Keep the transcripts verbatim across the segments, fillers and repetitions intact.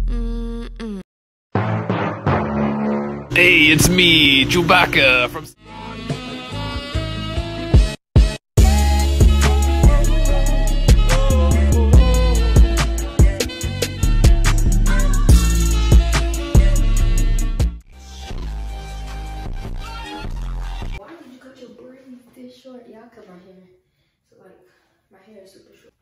Mm-mm. Hey, it's me, Chewbacca from... Why did you cut your braids this short? Y'all cut my hair. So like, my hair is super short.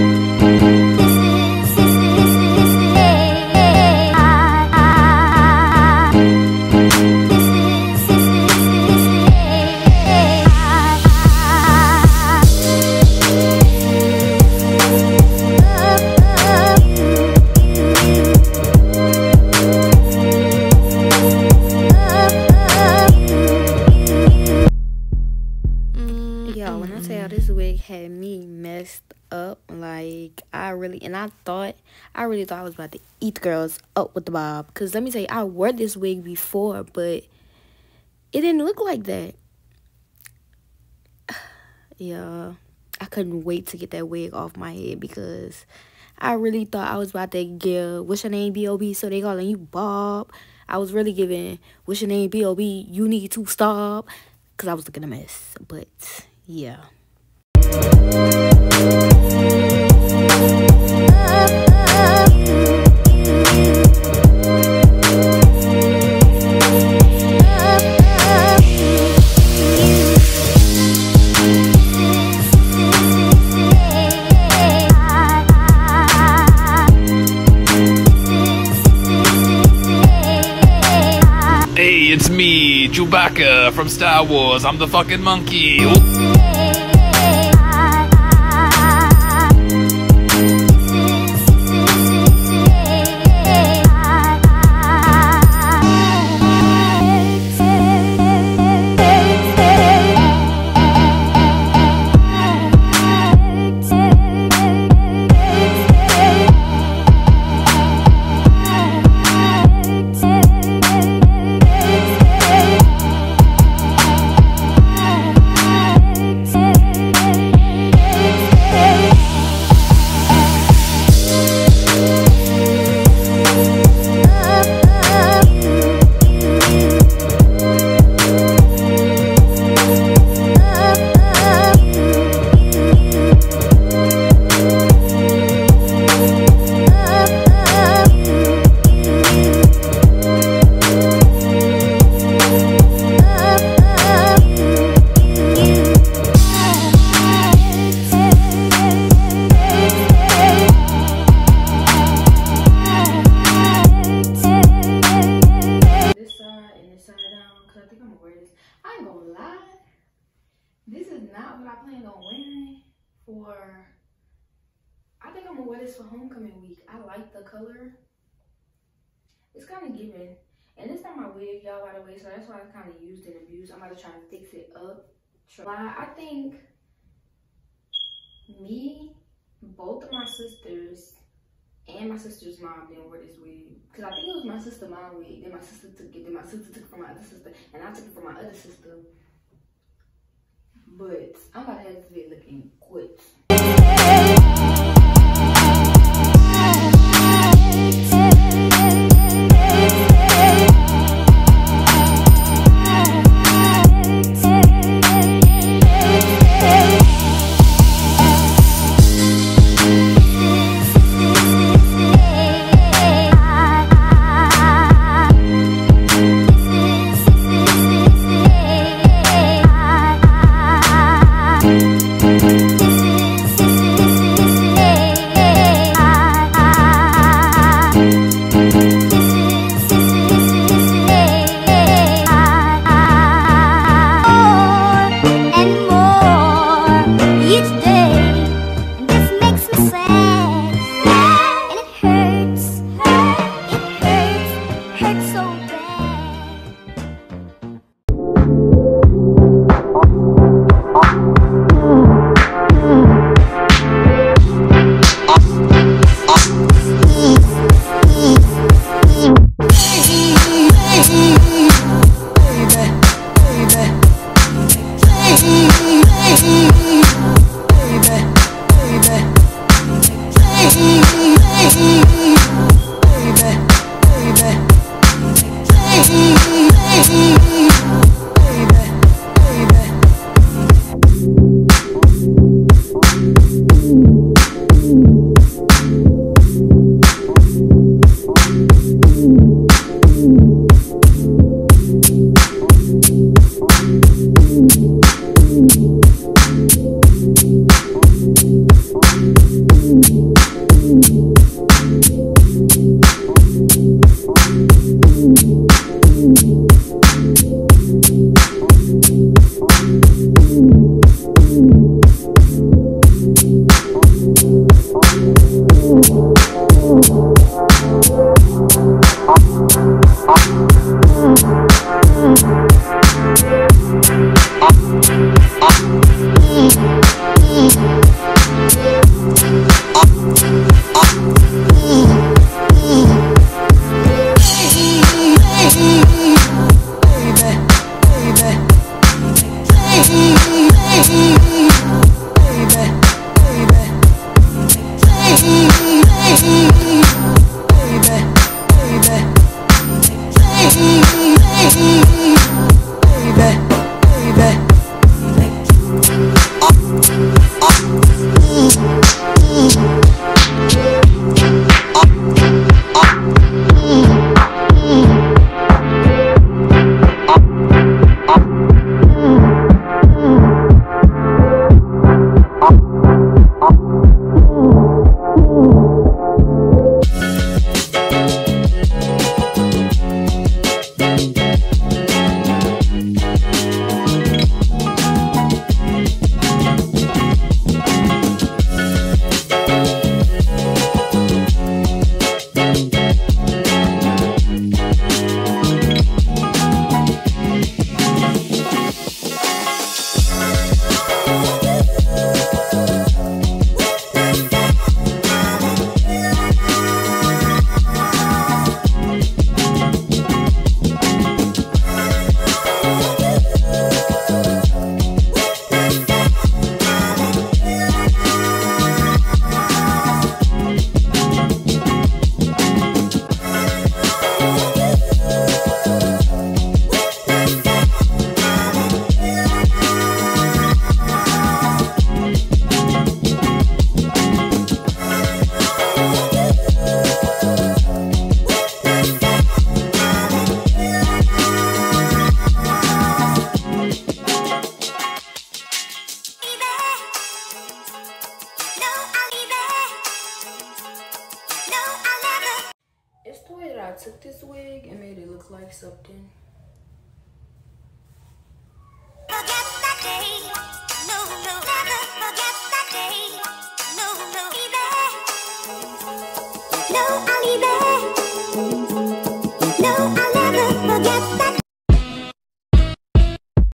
Yo, when I tell y'all this wig had me messed up, like I really, and I thought, I really thought I was about to eat the girls up with the bob. Because let me tell you, I wore this wig before, but it didn't look like that. Yeah, I couldn't wait to get that wig off my head because I really thought I was about to give, what's your name, B O B, so they calling you Bob. I was really giving, what's your name, B O B, you need to stop, because I was looking a mess, but yeah. Hey, it's me, Chewbacca from Star Wars. I'm the fucking monkey. I ain't gonna lie, this is not what I planned on wearing for, I think I'm gonna wear this for homecoming week. I like the color. It's kind of giving, and it's not my wig, y'all, by the way, so that's why I kind of used and abused. I'm about to try to fix it up. I think me, both of my sisters, and my sister's mom didn't wear this wig. Because I think it was my sister's mom wig. Then my sister took it. Then my sister took it from my other sister. And I took it from my other sister. But I'm about to have this wig looking good. This is way that I took this wig and made it look like something. Forget that day. No, no, never forget that day. No, no, baby. No, I'll leave it.